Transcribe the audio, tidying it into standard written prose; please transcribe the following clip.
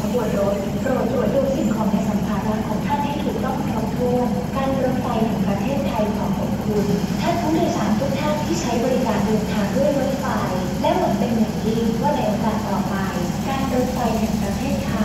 บวนรถโปรดตรวจดูสิ่งของในสัมภาระของท่านให้ถูกต้องครบถ้วนการรถไฟแห่งประเทศไทยขอขอบคุณท่านผู้โดยสารทุกท่านที่ใช้บริการเดินทางด้วยรถไฟและหวังเป็นอย่างยิ่งว่าในโอกาสต่อไปการรถไฟแห่งประเทศไทย